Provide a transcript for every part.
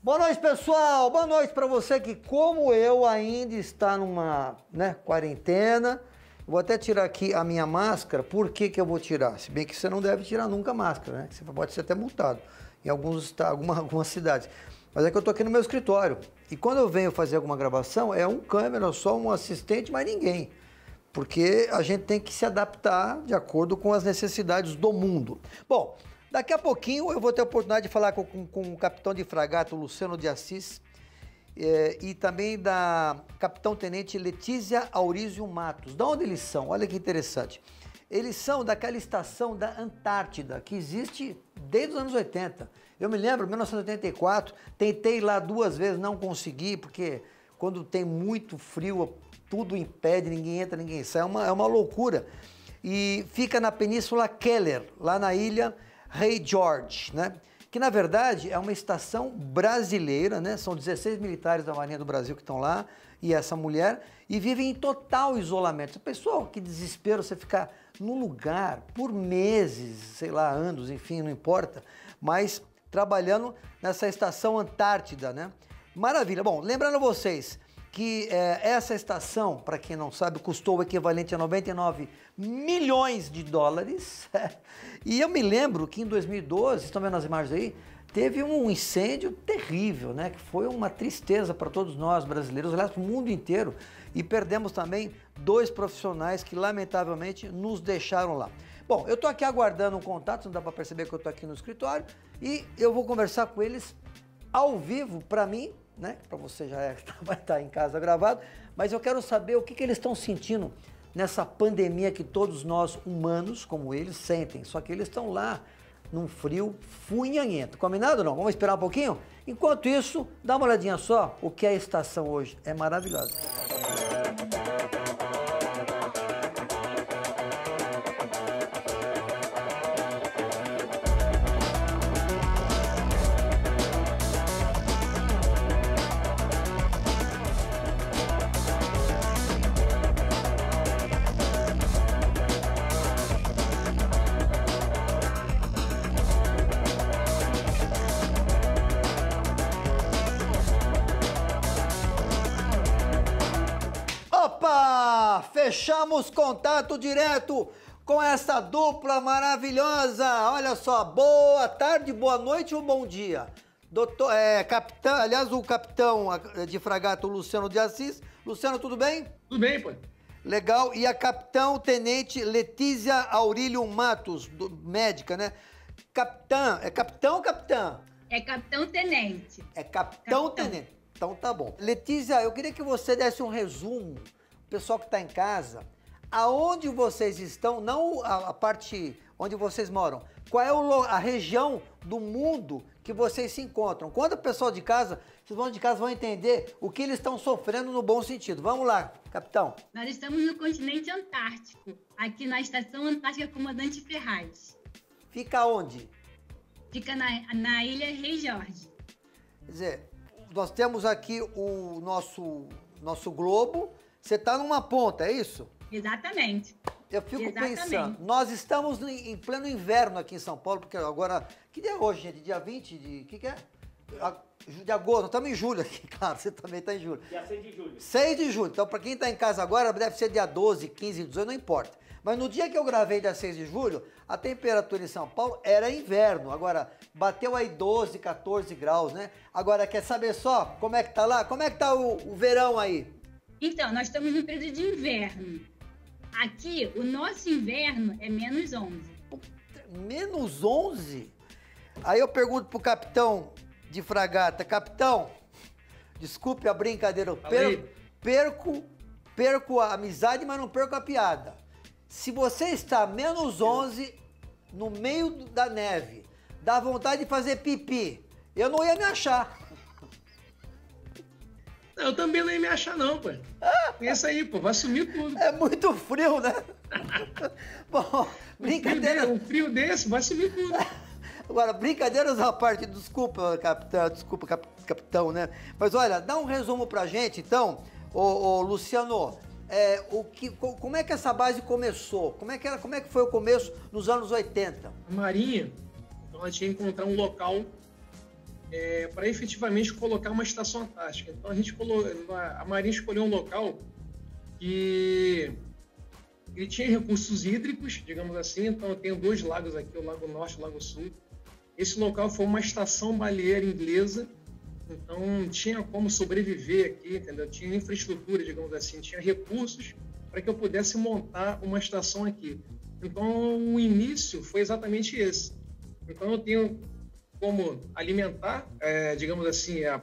Boa noite, pessoal. Boa noite para você que, como eu, ainda está numa quarentena. Vou até tirar aqui a minha máscara. Por que que eu vou tirar? Se bem que você não deve tirar nunca a máscara, né? Você pode ser até multado em algumas cidades. Mas é que eu tô aqui no meu escritório. E quando eu venho fazer alguma gravação, é um câmera, só um assistente, mas ninguém. Porque a gente tem que se adaptar de acordo com as necessidades do mundo. Bom, daqui a pouquinho eu vou ter a oportunidade de falar com o capitão de fragata, Luciano de Assis, e também da capitão-tenente Letícia Aurísio Matos. Da onde eles são? Olha que interessante. Eles são daquela estação da Antártida, que existe desde os anos 80. Eu me lembro, em 1984, tentei ir lá 2 vezes, não consegui, porque quando tem muito frio, tudo impede, ninguém entra, ninguém sai. É uma loucura. E fica na Península Keller, lá na ilha Rei George, né? Que na verdade é uma estação brasileira, né? São 16 militares da Marinha do Brasil que estão lá e essa mulher, e vivem em total isolamento. Pessoal, que desespero você ficar num lugar por meses, sei lá, anos, enfim, não importa, mas trabalhando nessa estação Antártida, né? Maravilha. Bom, lembrando a vocês que essa estação, para quem não sabe, custou o equivalente a 99 milhões de dólares. E eu me lembro que em 2012, estão vendo as imagens aí, teve um incêndio terrível, né? Que foi uma tristeza para todos nós brasileiros, aliás, para o mundo inteiro. E perdemos também 2 profissionais que lamentavelmente nos deixaram lá. Bom, eu estou aqui aguardando um contato, não dá para perceber que eu estou aqui no escritório, e eu vou conversar com eles ao vivo, para mim, né? Para você já vai estar em casa gravado, mas eu quero saber o que eles estão sentindo nessa pandemia que todos nós humanos, como eles, sentem. Só que eles estão lá num frio funhanhento. Combinado ou não? Vamos esperar um pouquinho? Enquanto isso, dá uma olhadinha só o que é a estação hoje. É maravilhosa. Fechamos contato direto com essa dupla maravilhosa. Olha só, boa tarde, boa noite ou bom dia. Doutor, capitão, aliás, o capitão de fragata, o Luciano de Assis. Luciano, tudo bem? Tudo bem, pô. Legal. E a capitão-tenente Letícia Aurílio Matos, médica, né? Capitã, é capitão ou capitã? É capitão-tenente. É capitão-tenente. Então tá bom. Letícia, eu queria que você desse um resumo, pessoal que está em casa, aonde vocês estão, não a parte onde vocês moram, qual é a região do mundo que vocês se encontram. Quando o pessoal de casa, vão entender o que eles estão sofrendo no bom sentido. Vamos lá, capitão. Nós estamos no continente antártico, aqui na Estação Antártica Comandante Ferraz. Fica onde? Fica na ilha Rei Jorge. Quer dizer, nós temos aqui o nosso globo. Você está numa ponta, é isso? Exatamente. Eu fico pensando, nós estamos em pleno inverno aqui em São Paulo, porque agora, que dia é hoje, gente? Dia 20 de, que é? De agosto, nós estamos em julho aqui, claro, você também está em julho. Dia 6 de julho. 6 de julho, então para quem está em casa agora, deve ser dia 12, 15, 18, não importa. Mas no dia que eu gravei dia 6 de julho, a temperatura em São Paulo era inverno, agora bateu aí 12, 14 graus, né? Agora, quer saber só como é que tá lá? Como é que tá o verão aí? Então, nós estamos no período de inverno. Aqui, o nosso inverno é menos 11. Menos 11? Aí eu pergunto pro capitão de fragata, capitão, desculpe a brincadeira, eu perco a amizade, mas não perco a piada. Se você está menos 11 no meio da neve, dá vontade de fazer pipi, eu não ia me achar. Eu também não ia me achar não, pô. Pensa aí, pô, vai sumir tudo. É muito frio, né? Bom, brincadeira. Um frio desse, vai sumir tudo. Agora, brincadeiras à parte, desculpa, capitão, né? Mas olha, dá um resumo pra gente, então, ô Luciano, como é que essa base começou? Como é que foi o começo nos anos 80? A Marinha, então ela tinha que encontrar um local para efetivamente colocar uma estação antártica. Então a Marinha escolheu um local que ele tinha recursos hídricos, digamos assim. Então eu tenho 2 lagos aqui, o Lago Norte e o Lago Sul. Esse local foi uma estação baleeira inglesa, então tinha como sobreviver aqui, entendeu? Tinha infraestrutura, digamos assim, tinha recursos para que eu pudesse montar uma estação aqui. Então o início foi exatamente esse. Então eu tenho como alimentar, digamos assim, a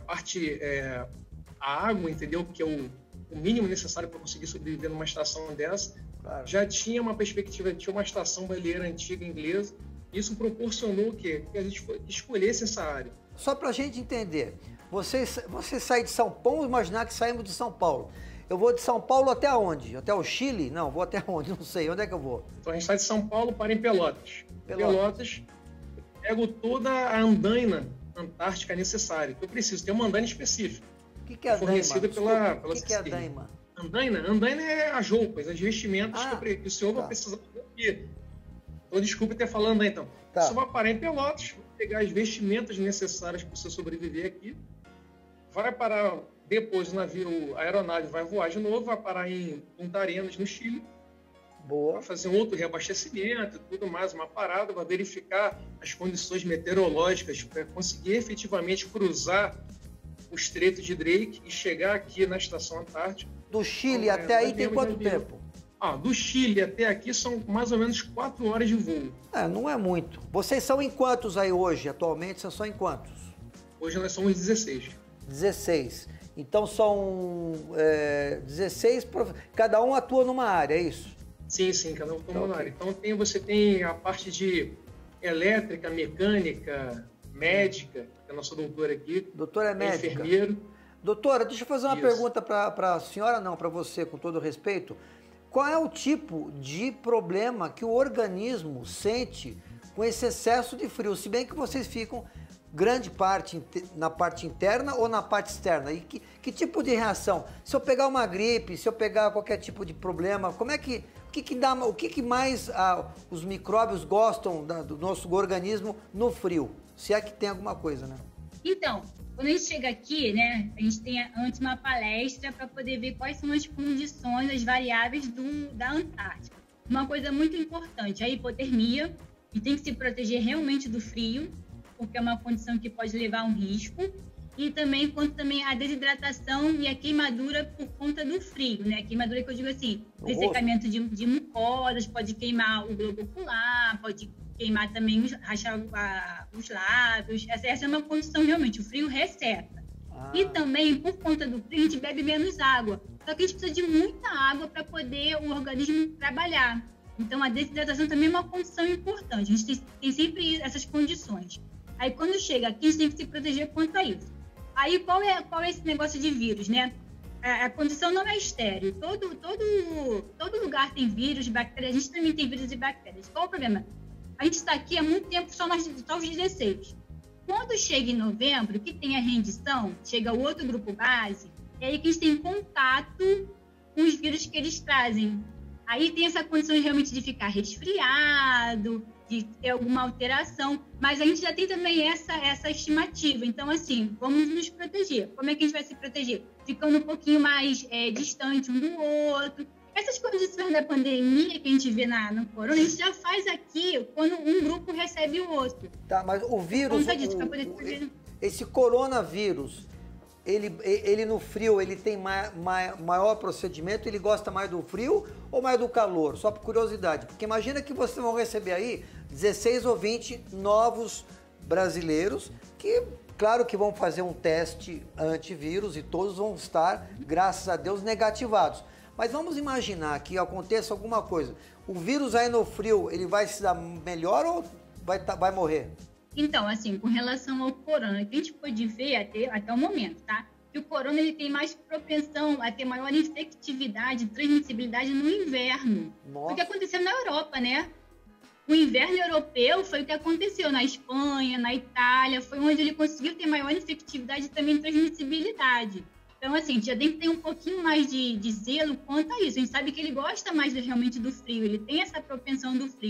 água, entendeu? Que é o mínimo necessário para conseguir sobreviver numa estação dessa. Claro. Já tinha uma perspectiva, tinha uma estação baleeira antiga inglesa. Isso proporcionou o quê? Que a gente escolhesse essa área. Só para a gente entender, você sai de São Paulo, vamos imaginar que saímos de São Paulo. Eu vou de São Paulo até onde? Até o Chile? Não, vou até onde? Não sei. Onde é que eu vou? Então a gente sai de São Paulo para em Pelotas. Pelotas, pego toda a andaina antártica necessária. Que eu preciso ter uma andaina específica. O que é andaina? Fornecida pela O que é andaina? Andaina é as roupas, as vestimentas que o senhor vai precisar aqui. Então, desculpe ter falando aí, então. Tá. Você vai parar em Pelotas, vai pegar as vestimentas necessárias para você sobreviver aqui, vai parar, depois o navio, a aeronave vai voar de novo, vai parar em Punta Arenas, no Chile. Boa. Vai fazer um outro reabastecimento, tudo mais, uma parada, vai verificar as condições meteorológicas para conseguir efetivamente cruzar o Estreito de Drake e chegar aqui na Estação Antártica. Do Chile até aí tem quanto tempo? Do Chile até aqui são mais ou menos 4 horas de voo. Não é muito. Vocês são em quantos aí hoje? Atualmente, vocês são em quantos? Hoje nós somos 16. 16. Então são 16, cada um atua numa área, é isso? Sim, cada um atua numa área. Então você tem a parte de elétrica, mecânica, médica, que é a nossa doutora aqui. Doutora é médica. Enfermeiro. Doutora, deixa eu fazer uma pergunta para a senhora, não, para você, com todo respeito. Qual é o tipo de problema que o organismo sente com esse excesso de frio? Se bem que vocês ficam grande parte na parte interna ou na parte externa. E que tipo de reação? Se eu pegar uma gripe, se eu pegar qualquer tipo de problema, como é que... O que mais os micróbios gostam do nosso organismo no frio? Se é que tem alguma coisa, né? Então, quando a gente chega aqui, né, a gente tem antes uma palestra para poder ver quais são as condições, as variáveis da Antártica. Uma coisa muito importante, a hipotermia, e tem que se proteger realmente do frio, porque é uma condição que pode levar a um risco, e também quanto também a desidratação e a queimadura por conta do frio, né? A queimadura que eu digo assim, ressecamento de mucosas, pode queimar o globo ocular, pode queimar também, rachar os lábios. Essa é uma condição realmente, o frio resseca. E também, por conta do frio, a gente bebe menos água. Só que a gente precisa de muita água para poder o organismo trabalhar. Então, a desidratação também é uma condição importante. A gente tem sempre essas condições. Aí, quando chega aqui, a gente tem que se proteger quanto a isso. Aí, qual é esse negócio de vírus, né? A condição não é estéril. Todo lugar tem vírus, bactérias. A gente também tem vírus e bactérias. Qual o problema? A gente está aqui há muito tempo só os 16. Quando chega em novembro, que tem a rendição, chega o outro grupo base, é aí que a gente tem contato com os vírus que eles trazem. Aí tem essa condição realmente de ficar resfriado, de ter alguma alteração, mas a gente já tem também essa estimativa. Então, assim, vamos nos proteger. Como é que a gente vai se proteger? Ficando um pouquinho mais distante um do outro. Essas condições da pandemia que a gente vê no corona, a gente já faz aqui quando um grupo recebe o outro. Tá, mas o vírus, esse coronavírus, ele no frio, ele tem maior procedimento, ele gosta mais do frio ou mais do calor? Só por curiosidade, porque imagina que vocês vão receber aí 16 ou 20 novos brasileiros que, claro que vão fazer um teste antivírus e todos vão estar, graças a Deus, negativados. Mas vamos imaginar que aconteça alguma coisa. O vírus aí no frio, ele vai se dar melhor ou vai morrer? Então, assim, com relação ao corona, que a gente pode ver até o momento, tá? Que o corona ele tem mais propensão a ter maior infectividade, transmissibilidade no inverno. Nossa. Foi o que aconteceu na Europa, né? O inverno europeu foi o que aconteceu na Espanha, na Itália, foi onde ele conseguiu ter maior infectividade e também transmissibilidade. Então, assim, a gente já tem que ter um pouquinho mais de zelo quanto a isso. A gente sabe que ele gosta mais realmente do frio, ele tem essa propensão do frio.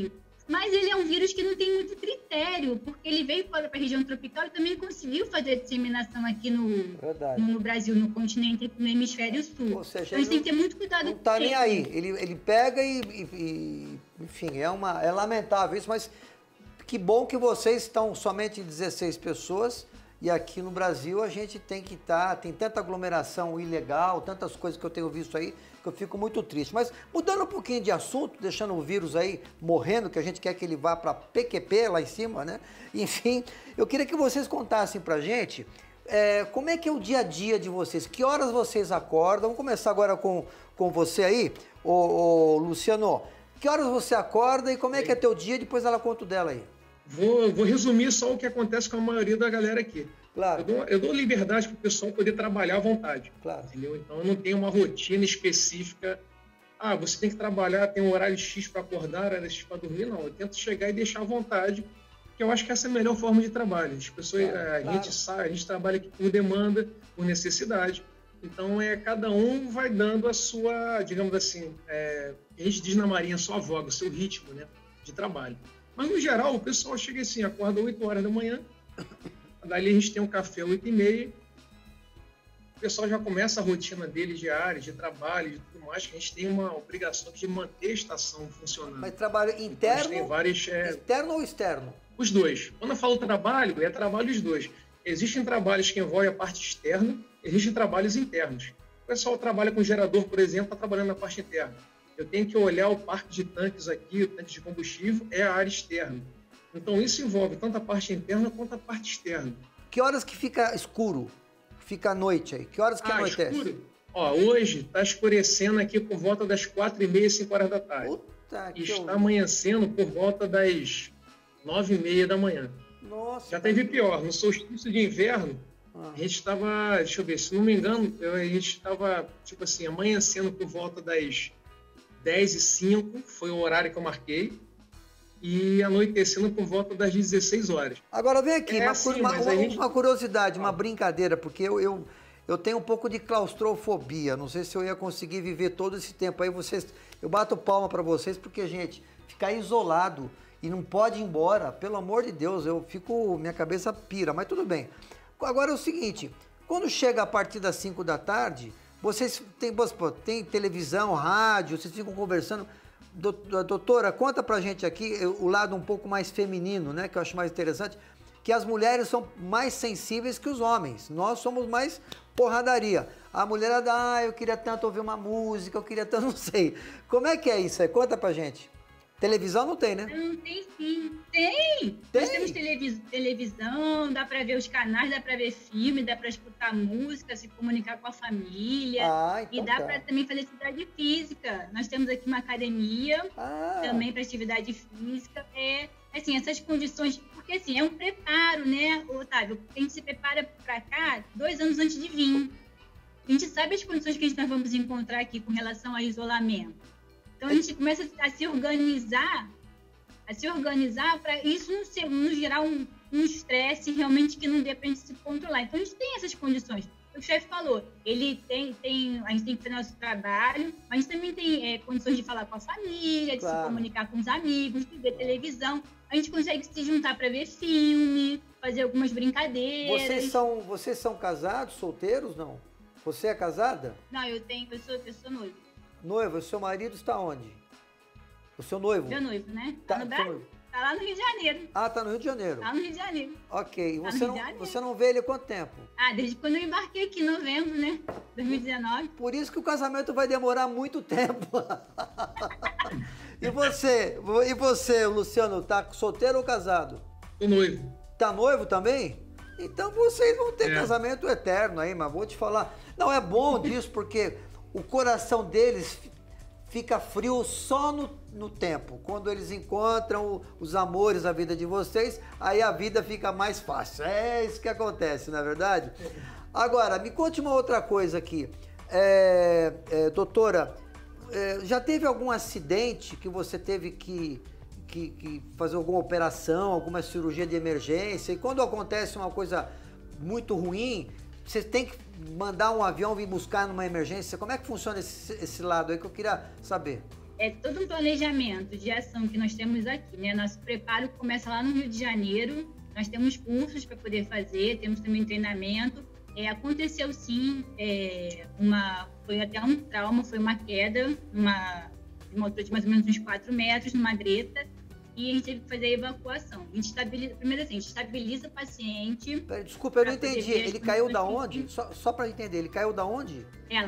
Mas ele é um vírus que não tem muito critério, porque ele veio para a região tropical e também conseguiu fazer a disseminação aqui no Brasil, no continente, no hemisfério sul. Ou seja, então a gente tem que ter muito cuidado com ele. Não tá nem aí. Ele pega e enfim, é lamentável isso, mas que bom que vocês estão somente 16 pessoas e aqui no Brasil a gente tem que estar, tem tanta aglomeração ilegal, tantas coisas que eu tenho visto aí, que eu fico muito triste. Mas mudando um pouquinho de assunto, deixando o vírus aí morrendo, que a gente quer que ele vá para PQP lá em cima, né? Enfim, eu queria que vocês contassem pra gente como é que é o dia a dia de vocês, que horas vocês acordam. Vamos começar agora com você aí, ô Luciano. Que horas você acorda e como é que é teu dia? Depois ela conta o dela aí. Vou resumir só o que acontece com a maioria da galera aqui. Claro. Eu dou liberdade para o pessoal poder trabalhar à vontade. Claro. Entendeu? Então, eu não tenho uma rotina específica. Você tem que trabalhar, tem um horário X para acordar, horário X para dormir. Não, eu tento chegar e deixar à vontade, que eu acho que essa é a melhor forma de trabalho. As pessoas, a gente trabalha aqui por demanda, por necessidade. Então, cada um vai dando a sua, digamos assim, a gente diz na Marinha, a sua voga, o seu ritmo, né, de trabalho. Mas, no geral, o pessoal chega assim, acorda 8 horas da manhã, dali a gente tem um café 8h30, o pessoal já começa a rotina dele diária, de trabalho, de tudo mais, que a gente tem uma obrigação de manter a estação funcionando. Mas trabalho interno, então, tem várias, interno ou externo? Os dois. Quando eu falo trabalho, é trabalho os dois. Existem trabalhos que envolvem a parte externa, existem trabalhos internos. O pessoal trabalha com gerador, por exemplo, está trabalhando na parte interna. Eu tenho que olhar o parque de tanques aqui, o tanque de combustível, é a área externa. Então, isso envolve tanto a parte interna quanto a parte externa. Que horas que fica escuro? Fica à noite aí? Que horas que anoitece? Escuro? Hoje está escurecendo aqui por volta das 4h30, 5 horas da tarde. Puta e está amanhecendo por volta das 9h30 da manhã. Nossa. Já teve pior. No solstício de inverno, a gente estava, deixa eu ver, se não me engano, a gente estava, tipo assim, amanhecendo por volta das 10h05, foi o horário que eu marquei, e anoitecendo por volta das 16 horas. Agora vem aqui, uma curiosidade, uma brincadeira, porque eu tenho um pouco de claustrofobia, não sei se eu ia conseguir viver todo esse tempo aí, eu bato palma para vocês, porque, gente, ficar isolado e não pode ir embora, pelo amor de Deus, minha cabeça pira, mas tudo bem. Agora é o seguinte, quando chega a partir das 5 da tarde, vocês têm televisão, rádio, vocês ficam conversando. Doutora, conta pra gente aqui o lado um pouco mais feminino, né, que eu acho mais interessante, que as mulheres são mais sensíveis que os homens. Nós somos mais porradaria. A mulherada, eu queria tanto ouvir uma música, eu queria tanto, não sei. Como é que é isso aí? Conta pra gente. Televisão não tem, né? Não, tem sim. Tem! Nós temos televisão, dá pra ver os canais, dá pra ver filme, dá pra escutar música, se comunicar com a família. Então e dá pra também fazer atividade física. Nós temos aqui uma academia também para atividade física. Assim, essas condições, porque assim, é um preparo, né, Otávio? A gente se prepara pra cá 2 anos antes de vir. A gente sabe as condições que nós vamos encontrar aqui com relação ao isolamento. Então, a gente começa a se organizar para isso não gerar um estresse realmente que não dê para a gente se controlar. Então, a gente tem essas condições. O chefe falou, a gente tem que fazer nosso trabalho, mas a gente também tem condições de falar com a família, de se comunicar com os amigos, de ver televisão. A gente consegue se juntar para ver filme, fazer algumas brincadeiras. Vocês são casados, solteiros, não? Você é casada? Não, eu sou noiva. Noiva, o seu marido está onde? O seu noivo? Meu noivo, né? Tá no Brasil? Tá lá no Rio de Janeiro. Tá no Rio de Janeiro. Tá no Rio de Janeiro. Ok. Você não vê ele há quanto tempo? Desde quando eu embarquei aqui, em novembro, né? 2019. Por isso que o casamento vai demorar muito tempo. E você, Luciano, tá solteiro ou casado? Tô noivo. Tá noivo também? Então vocês vão ter casamento eterno aí, mas vou te falar. Não, é bom disso porque o coração deles fica frio só no tempo. Quando eles encontram os amores da vida de vocês, aí a vida fica mais fácil. É isso que acontece, não é verdade? Agora, me conte uma outra coisa aqui. Doutora, já teve algum acidente que você teve que fazer alguma operação, alguma cirurgia de emergência? E quando acontece uma coisa muito ruim, você tem que mandar um avião vir buscar numa emergência? Como é que funciona esse lado aí que eu queria saber? é todo um planejamento de ação que nós temos aqui, né? Nosso preparo começa lá no Rio de Janeiro, nós temos cursos para poder fazer, temos também treinamento. Aconteceu sim, foi até um trauma, foi uma queda, de uma altura de mais ou menos uns 4 metros, numa greta, e a gente teve que fazer a evacuação. A gente estabiliza, primeiro assim, a gente estabiliza o paciente. Desculpa, eu não entendi. Ele caiu da onde? Só para entender, ele caiu da onde?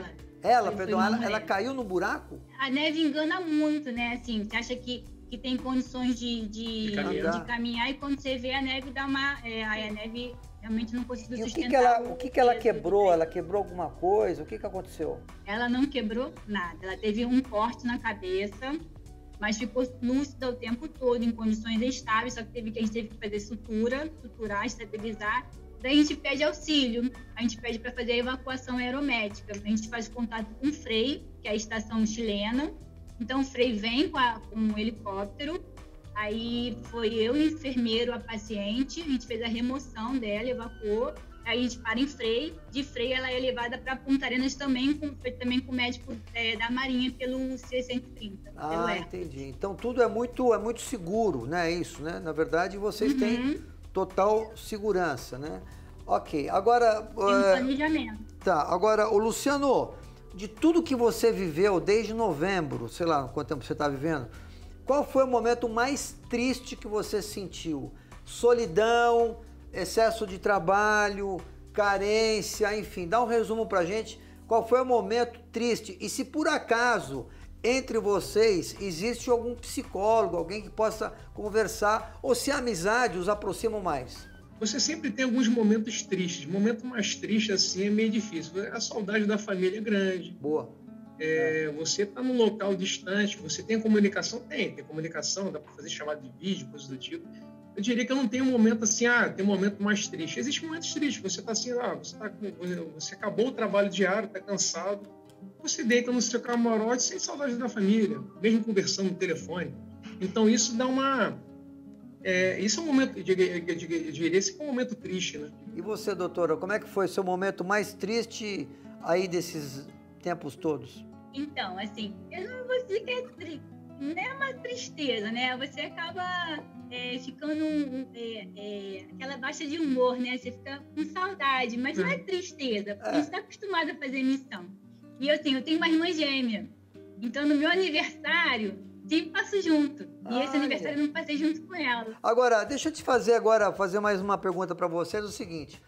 Ela, perdão, ela caiu no buraco? A neve engana muito, né? Assim, você acha que tem condições de caminhar, e quando você vê a neve, a neve realmente não conseguiu sustentar. O que ela quebrou? Ela quebrou alguma coisa? O que aconteceu? Ela não quebrou nada. Ela teve um corte na cabeça, mas ficou lúcida o tempo todo, em condições estáveis, só que a gente teve que fazer suturar, estabilizar. Daí a gente pede auxílio, a gente pede para fazer a evacuação aeromédica. A gente faz contato com o FREI, que é a estação chilena. Então o FREI vem com um helicóptero, aí foi eu, o enfermeiro, a paciente, a gente fez a remoção dela, evacuou, aí a gente para em FREI, de FREI ela é levada para Punta Arenas também com o médico da Marinha pelo C-130. Entendi. Então tudo é muito seguro, né? Isso, né? Na verdade vocês têm total segurança, né? Ok, agora... Tem planejamento. Tá, agora, o Luciano, de tudo que você viveu desde novembro, sei lá quanto tempo você está vivendo, qual foi o momento mais triste que você sentiu? Solidão, excesso de trabalho, carência, enfim, dá um resumo pra gente. Qual foi o momento triste? E se por acaso entre vocês existe algum psicólogo, alguém que possa conversar, ou se a amizade os aproxima mais? Você sempre tem alguns momentos tristes. O momento mais triste assim é meio difícil. A saudade da família é grande. Boa. Você está num local distante, você tem comunicação? Tem comunicação, dá para fazer chamada de vídeo, coisas do tipo. Eu diria que eu não tenho um momento assim, tem um momento mais triste. Existem momentos tristes, você está assim, você acabou o trabalho diário, está cansado, você deita no seu camarote sem saudade da família, mesmo conversando no telefone. Então isso dá isso é um momento, eu diria, esse é um momento triste, né? E você, doutora, como é que foi seu momento mais triste aí desses tempos todos? Então, assim, eu não vou dizer que não é uma tristeza, né? Você acaba ficando aquela baixa de humor, né? Você fica com saudade, mas não é tristeza, porque a gente está acostumado a fazer missão. E assim, eu tenho uma irmã gêmea, então no meu aniversário sempre passo junto. E esse aniversário eu não passei junto com ela. Agora, deixa eu te fazer mais uma pergunta para vocês, o seguinte.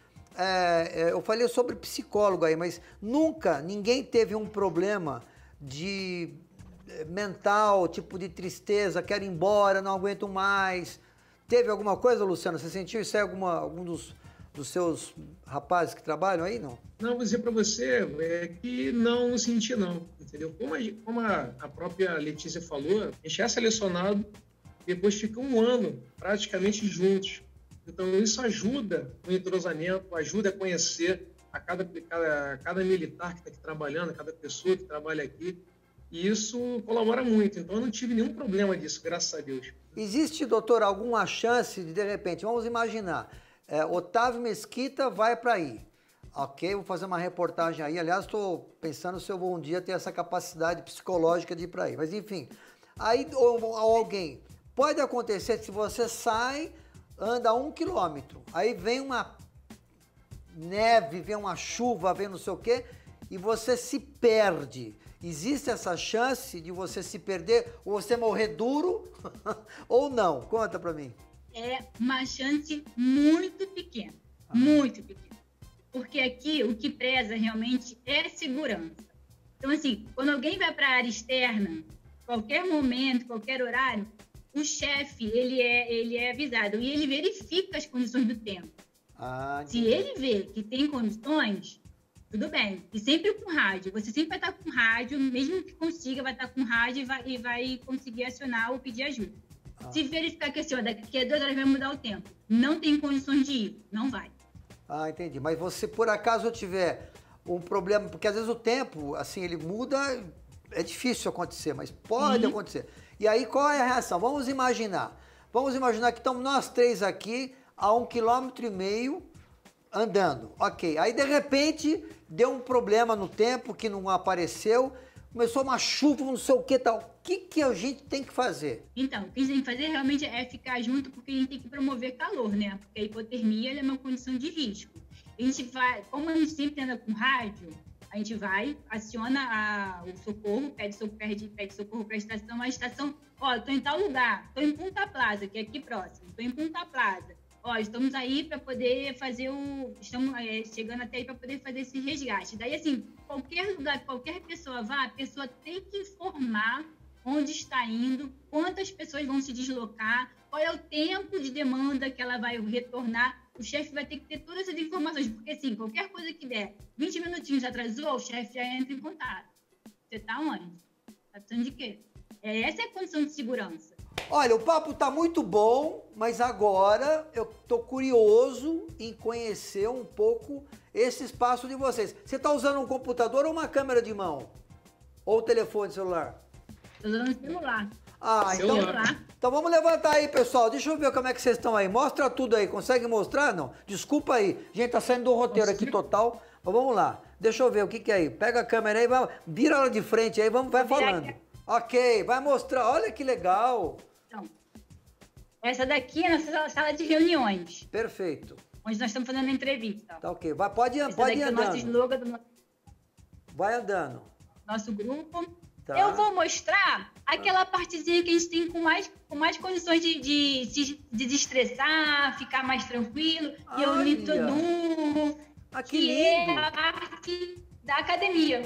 Eu falei sobre psicólogo aí, mas nunca ninguém teve um problema de mental, tipo de tristeza, quero ir embora, não aguento mais. Teve alguma coisa, Luciano? Você sentiu isso aí algum dos seus rapazes que trabalham aí, não? Não, vou dizer para você que não senti não, entendeu? Como a própria Letícia falou, a gente é selecionado, depois fica um ano praticamente juntos. Então isso ajuda no entrosamento, ajuda a conhecer a cada militar que está aqui trabalhando, cada pessoa que trabalha aqui. E isso colabora muito. Então eu não tive nenhum problema disso, graças a Deus. Existe, doutor, alguma chance de repente, vamos imaginar, Otávio Mesquita vai para aí. Ok, vou fazer uma reportagem aí. Aliás, estou pensando se eu vou um dia ter essa capacidade psicológica de ir para aí. Mas enfim, aí ou alguém, pode acontecer que se você sai, anda 1 quilômetro, aí vem uma neve, vem uma chuva, vem não sei o quê, e você se perde. Existe essa chance de você se perder, ou você morrer duro, ou não? Conta para mim. É uma chance muito pequena, muito pequena. Porque aqui o que preza realmente é segurança. Então, assim, quando alguém vai para a área externa, qualquer momento, qualquer horário, o chefe, ele é avisado e ele verifica as condições do tempo. Se ele vê que tem condições, tudo bem. E sempre com rádio. Você sempre vai estar com rádio, mesmo que consiga, vai estar com rádio e vai conseguir acionar ou pedir ajuda. Se verificar que assim, daqui a 2 horas vai mudar o tempo, não tem condições de ir, não vai. Entendi. Mas você, por acaso, tiver um problema, porque às vezes o tempo, assim, ele muda, é difícil acontecer, mas pode acontecer. E aí, qual é a reação? Vamos imaginar que estamos nós 3 aqui a 1,5 km andando. Ok. Aí, de repente, deu um problema no tempo que não apareceu. começou uma chuva, não sei o que tal. O que a gente tem que fazer? Então, o que a gente tem que fazer realmente é ficar junto, porque a gente tem que promover calor, né? Porque a hipotermia ela é uma condição de risco. A gente vai, como a gente sempre anda com rádio, a gente vai, aciona o socorro, pede socorro para a estação, ó, tô em tal lugar, tô em Punta Plaza, que é aqui próximo, tô em Punta Plaza. Ó, estamos aí para poder fazer estamos chegando até aí para poder fazer esse resgate. Daí, assim, qualquer lugar, qualquer pessoa vá, a pessoa tem que informar onde está indo, quantas pessoas vão se deslocar, qual é o tempo de demanda que ela vai retornar. O chefe vai ter que ter todas essas informações, porque, assim, qualquer coisa que der 20 minutinhos atrasou, o chefe já entra em contato. Você tá onde? Tá precisando de quê? Essa é a condição de segurança. Olha, o papo tá muito bom, mas agora eu tô curioso em conhecer um pouco esse espaço de vocês. Você tá usando um computador ou uma câmera de mão? Ou telefone celular? Tô usando celular. Ah, então vamos levantar aí, pessoal. Deixa eu ver como é que vocês estão aí. Mostra tudo aí. Consegue mostrar? Não? Desculpa aí. Gente, tá saindo do roteiro aqui total. Mas vamos lá. Deixa eu ver o que é aí. Pega a câmera aí, vira ela de frente aí, vai falando. Ok, vai mostrar. Olha que legal. Então, essa daqui é a nossa sala de reuniões. Perfeito. Onde nós estamos fazendo a entrevista. Tá ok. Pode ir andando. É o nosso slogan do Vai andando. Nosso grupo. Tá. Eu vou mostrar aquela partezinha que a gente tem com mais condições de se desestressar, ficar mais tranquilo, reunir todo mundo, que lindo. É a parte da academia.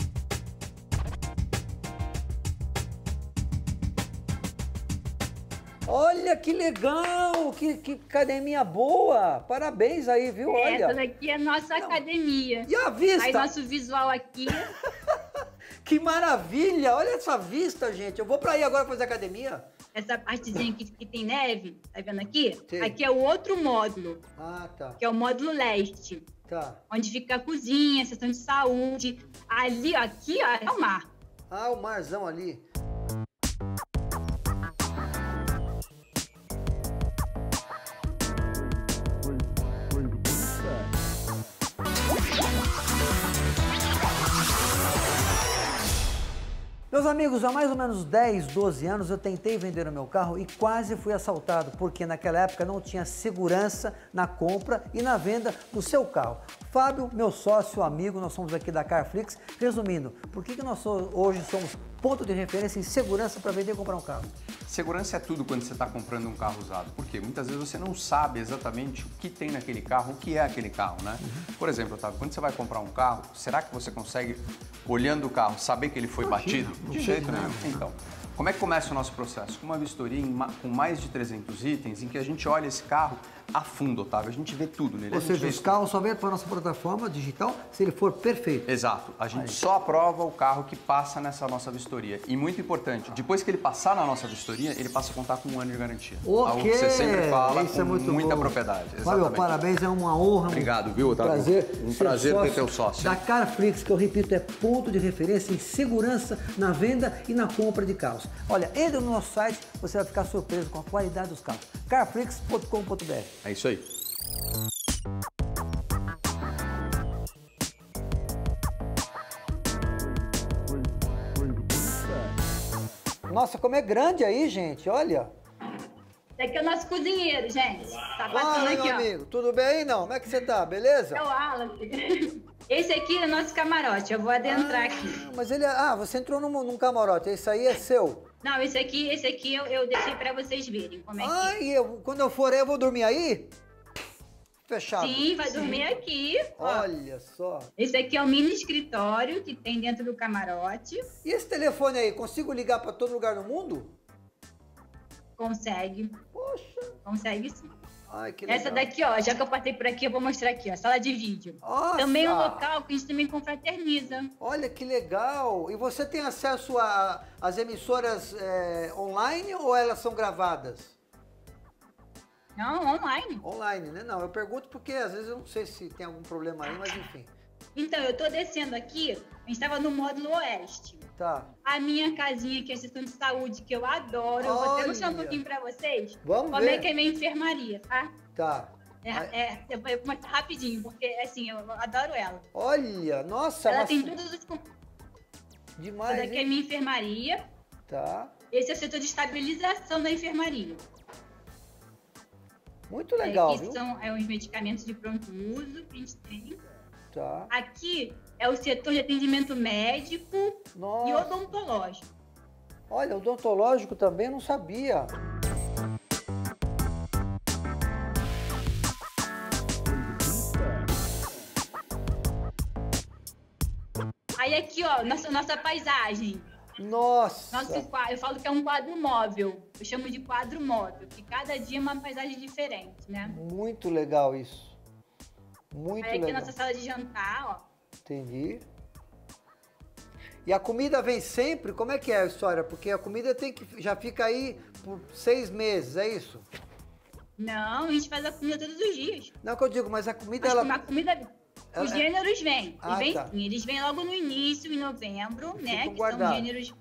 Olha que legal, que academia boa, parabéns aí, viu? Olha. Essa daqui é a nossa academia. E a vista? Aí nosso visual aqui. Que maravilha, olha essa vista, gente. Eu vou pra aí agora fazer academia. Essa partezinha aqui que tem neve, tá vendo aqui? Sim. Aqui é o outro módulo. Ah, tá. Que é o módulo leste. Tá. Onde fica a cozinha, a seção de saúde. Ali, ó, aqui, ó, é o mar. Ah, o marzão ali. Meus amigos, há mais ou menos 10, 12 anos eu tentei vender o meu carro e quase fui assaltado, porque naquela época não tinha segurança na compra e na venda do seu carro. Fábio, meu sócio, amigo, nós somos aqui da Carflix. Resumindo, por que nós hoje somos ponto de referência em segurança para vender e comprar um carro? Segurança é tudo quando você está comprando um carro usado. Por quê? Muitas vezes você não sabe exatamente o que tem naquele carro, o que é aquele carro, né? Por exemplo, Otávio, quando você vai comprar um carro, será que você consegue, olhando o carro, saber que ele foi batido? De jeito nenhum. Então, como é que começa o nosso processo? Com uma vistoria com mais de 300 itens, em que a gente olha esse carro a fundo, Otávio. A gente vê tudo nele. Ou seja, os carros só vêm para a nossa plataforma digital se ele for perfeito. Exato. A gente só aprova o carro que passa nessa nossa vistoria. E muito importante, depois que ele passar na nossa vistoria, ele passa a contar com 1 ano de garantia. Ok. Algo que você sempre fala isso com é muito muita bom. propriedade. Fábio, parabéns, é uma honra. Obrigado, viu, Otávio? Um prazer ter teu sócio. Da Carflix, que eu repito, é ponto de referência em segurança na venda e na compra de carros. Olha, entre no nosso site, você vai ficar surpreso com a qualidade dos carros. carflix.com.br. É isso aí. Nossa, como é grande aí, gente, olha. Esse aqui é o nosso cozinheiro, gente. Tá passando Fala, aqui, meu ó. amigo, tudo bem aí não? Como é que você tá, beleza? É o Alan. Esse aqui é o nosso camarote, eu vou adentrar aqui. Mas ele, você entrou num camarote, esse aí é seu. Não, esse aqui eu deixei pra vocês verem como é que é. Ai, quando eu for aí, eu vou dormir aí? Fechado. Sim, vai dormir aqui. Ó. Olha só. Esse aqui é o mini escritório que tem dentro do camarote. E esse telefone aí, consigo ligar para todo lugar no mundo? Consegue. Poxa. Consegue sim. Ai, que legal. Essa daqui, ó, já que eu passei por aqui, eu vou mostrar aqui, ó, sala de vídeo. Nossa. Também é um local que a gente também confraterniza. Olha que legal. E você tem acesso às emissoras online ou elas são gravadas? Não, online. Online, né? Não, eu pergunto porque às vezes eu não sei se tem algum problema aí, mas enfim. Então, eu tô descendo aqui, a gente estava no módulo oeste. Tá. A minha casinha, que é a seção de saúde, que eu adoro. Eu vou até mostrar um pouquinho pra vocês. Vamos como ver. é que é minha enfermaria, tá? Tá. Eu vou mostrar rapidinho, porque assim, eu adoro ela. Olha, nossa. Ela mas... tem todos os... Demais, Essa daqui é a minha enfermaria. Tá. Esse é o setor de estabilização da enfermaria. Muito legal, Aqui viu? são os medicamentos de pronto uso que a gente tem. Tá. Aqui é o setor de atendimento médico e Nossa. odontológico. Olha, odontológico também não sabia. Aí aqui, ó, nossa paisagem. Nossa. Eu falo que é um quadro móvel. Eu chamo de quadro móvel, que cada dia é uma paisagem diferente, né? Muito legal isso. Muito Aí aqui legal. é nossa sala de jantar, ó. Entendi. E a comida vem sempre? Como é que é a história? Porque a comida já fica aí por 6 meses, é isso? Não, a gente faz a comida todos os dias. Não é o que eu digo, mas a comida Mas ela... a comida, os gêneros vêm. Ah, E vem tá. sim, eles vêm logo no início, em novembro, E né? ficam Que guardados. são gêneros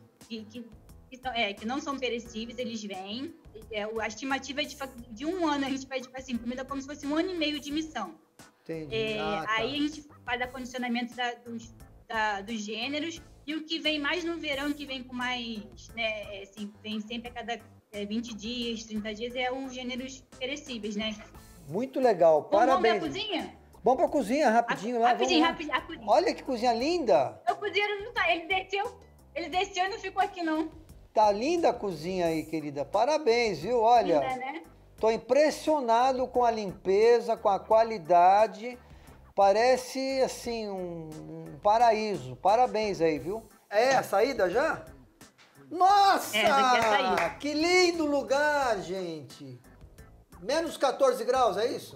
que não são perecíveis, eles vêm. A estimativa é de 1 ano, a gente pede assim, comida como se fosse 1 ano e meio de missão. Entendi. Tá. Aí a gente faz acondicionamento dos gêneros. E o que vem mais no verão, que vem com mais, né, assim, vem sempre a cada 20 dias, 30 dias, é os gêneros perecíveis, né? Muito legal, parabéns. Vamos pra cozinha? Vamos pra cozinha, rapidinho lá. Rapidinho, vamos lá. rapidinho, a cozinha. Olha que cozinha linda. O cozinheiro não tá, ele desceu e não ficou aqui, não. Tá linda a cozinha aí, querida. Parabéns, viu? Olha, Linda, né? tô impressionado com a limpeza, com a qualidade. Parece, assim, um paraíso. Parabéns aí, viu? É a saída já? Nossa! Essa aqui é a saída. Que lindo lugar, gente. Menos 14 graus, é isso?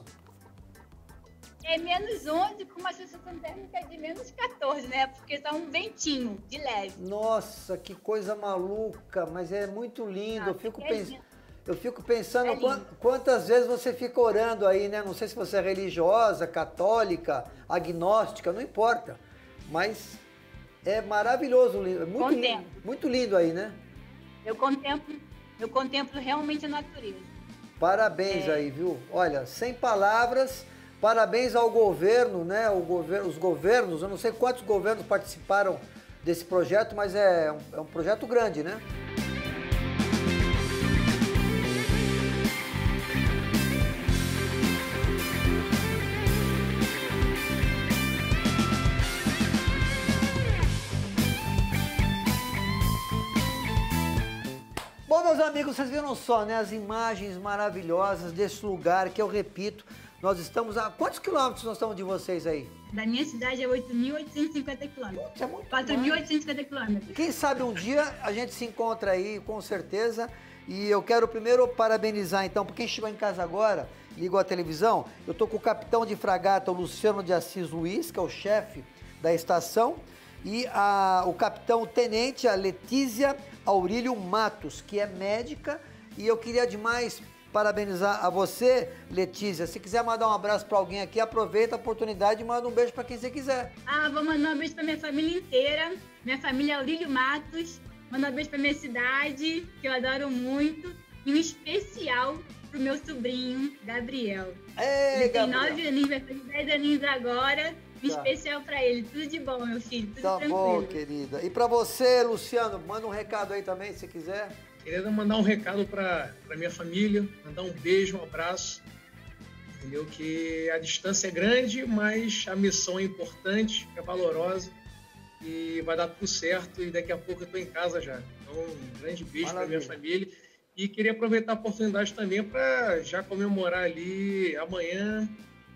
É menos 11 com uma sensação térmica de menos 14, né? Porque tá um ventinho de leve. Nossa, que coisa maluca, mas é muito lindo. Nossa, Eu fico pensando É lindo. quantas vezes você fica orando aí, né? Não sei se você é religiosa, católica, agnóstica, não importa. Mas é maravilhoso, é muito lindo aí, né? Eu contemplo realmente a natureza. Parabéns aí, viu? Olha, sem palavras, parabéns ao governo, né? Os governos, eu não sei quantos governos participaram desse projeto, mas é um projeto grande, né? Bom, meus amigos, vocês viram só, né, as imagens maravilhosas desse lugar que eu repito, nós estamos a... Quantos quilômetros nós estamos de vocês aí? Da minha cidade é 8.850 quilômetros. Putz, é muito 4.850 quilômetros. Quem sabe um dia a gente se encontra aí, com certeza. E eu quero primeiro parabenizar, então, por quem chegou em casa agora, ligou a televisão, eu tô com o capitão de fragata, o Luciano de Assis Luiz, que é o chefe da estação, e o capitão tenente, a Letícia Aurílio Matos, que é médica, e eu queria demais parabenizar a você, Letícia. Se quiser mandar um abraço para alguém aqui, aproveita a oportunidade e manda um beijo para quem você quiser. Vou mandar um beijo pra minha família inteira, minha família Aurílio Matos, mandar um beijo pra minha cidade, que eu adoro muito, e um especial pro meu sobrinho, Gabriel. Ei, Ele tem Gabriel. 9 aninhos, vai fazer 10 aninhos agora. Um Tá. especial pra ele. Tudo de bom, meu filho. Tudo Tá tranquilo. bom, querida. E para você, Luciano, manda um recado aí também, se quiser. Queria mandar um recado para minha família, mandar um beijo, um abraço. Entendeu? Que a distância é grande, mas a missão é importante, é valorosa e vai dar tudo certo. E daqui a pouco eu estou em casa já. Então, um grande beijo para minha família. E queria aproveitar a oportunidade também para já comemorar ali amanhã.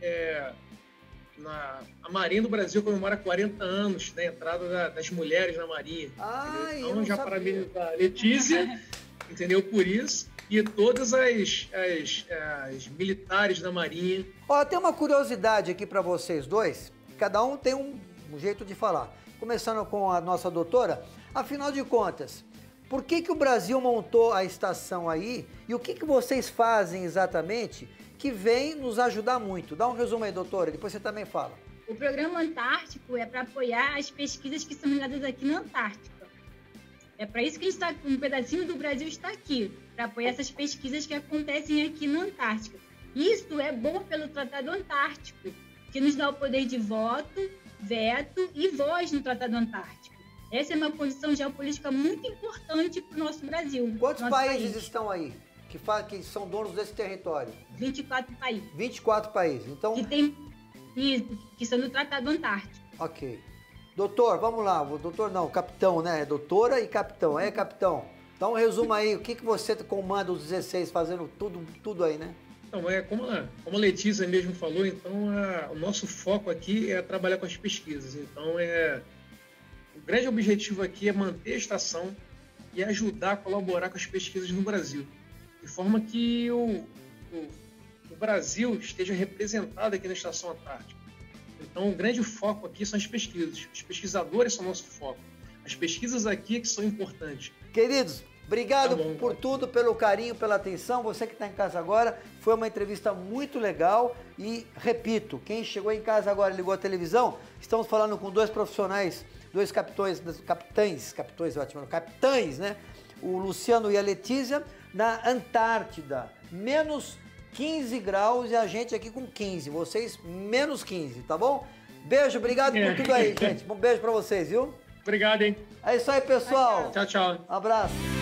A Marinha do Brasil comemora 40 anos da entrada das mulheres na Marinha. Ai, eu Então não já sabia. parabenizo a Letícia, entendeu? Por isso. E todas as militares da Marinha. Ó, tem uma curiosidade aqui para vocês dois. Cada um tem um jeito de falar. Começando com a nossa doutora. Afinal de contas, por que o Brasil montou a estação aí? E o que vocês fazem exatamente que vem nos ajudar muito? Dá um resumo aí, doutora, depois você também fala. O Programa Antártico é para apoiar as pesquisas que são realizadas aqui na Antártica. É para isso que a gente está, um pedacinho do Brasil está aqui, para apoiar essas pesquisas que acontecem aqui na Antártica. Isso é bom pelo Tratado Antártico, que nos dá o poder de voto, veto e voz no Tratado Antártico. Essa é uma posição geopolítica muito importante para o nosso Brasil. Quantos nosso países país. estão aí que são donos desse território? 24 países. 24 países. Então, Que são do Tratado Antártico. ok. Doutor, vamos lá. O doutor não, capitão, né? Doutora e capitão. É, capitão. Dá um resumo aí. O que você comanda os 16 fazendo tudo aí, né? Então, como a Letícia mesmo falou, então o nosso foco aqui é trabalhar com as pesquisas. Então, o grande objetivo aqui é manter a estação e ajudar a colaborar com as pesquisas no Brasil, de forma que o Brasil esteja representado aqui na Estação Antártica. Então, o grande foco aqui são as pesquisas. Os pesquisadores são o nosso foco. As pesquisas aqui é que são importantes. Queridos, obrigado por tudo, pelo carinho, pela atenção. Você que está em casa agora, foi uma entrevista muito legal. E, repito, quem chegou em casa agora e ligou a televisão, estamos falando com dois profissionais, dois capitães, né? O Luciano e a Letícia, na Antártida, menos 15 graus e a gente aqui com 15, vocês menos 15, tá bom? Beijo, obrigado por tudo aí, gente. Um beijo pra vocês, viu? Obrigado, hein? É isso aí, pessoal. Tchau, tchau. Abraço.